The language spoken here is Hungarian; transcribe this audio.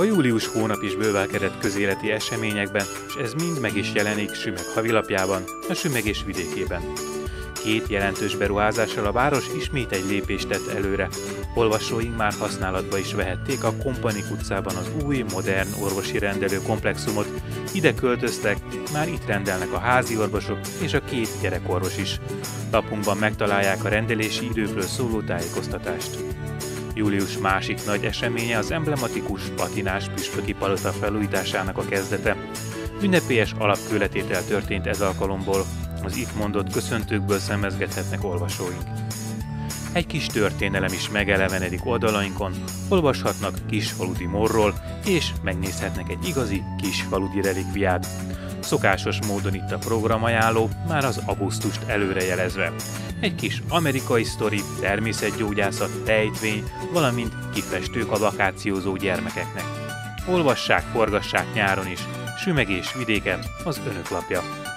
július hónap is bővelkedett közéleti eseményekben, és ez mind meg is jelenik Sümeg havilapjában, a Sümegés vidékében. Két jelentős beruházással a város ismét egy lépést tett előre. Olvasóink már használatba is vehették a Kompanik utcában az új, modern orvosi rendelő komplexumot. Ide költöztek, már itt rendelnek a házi orvosok és a két gyerekorvos is. Lapunkban megtalálják a rendelési időkről szóló tájékoztatást. Július másik nagy eseménye az emblematikus patinás püspöki palota felújításának a kezdete. Ünnepélyes alapkőletétel történt ez alkalomból, az itt mondott köszöntőkből szemezgethetnek olvasóink. Egy kis történelem is megelevenedik oldalainkon, olvashatnak kisfaludi morról, és megnézhetnek egy igazi kisfaludi relikviát. Szokásos módon itt a programajánló, már az augusztust előrejelezve. Egy kis amerikai sztori, természetgyógyászat, tejtvény, valamint kifestők a vakációzó gyermekeknek. Olvassák, forgassák nyáron is, Sümegés vidéke az önök lapja.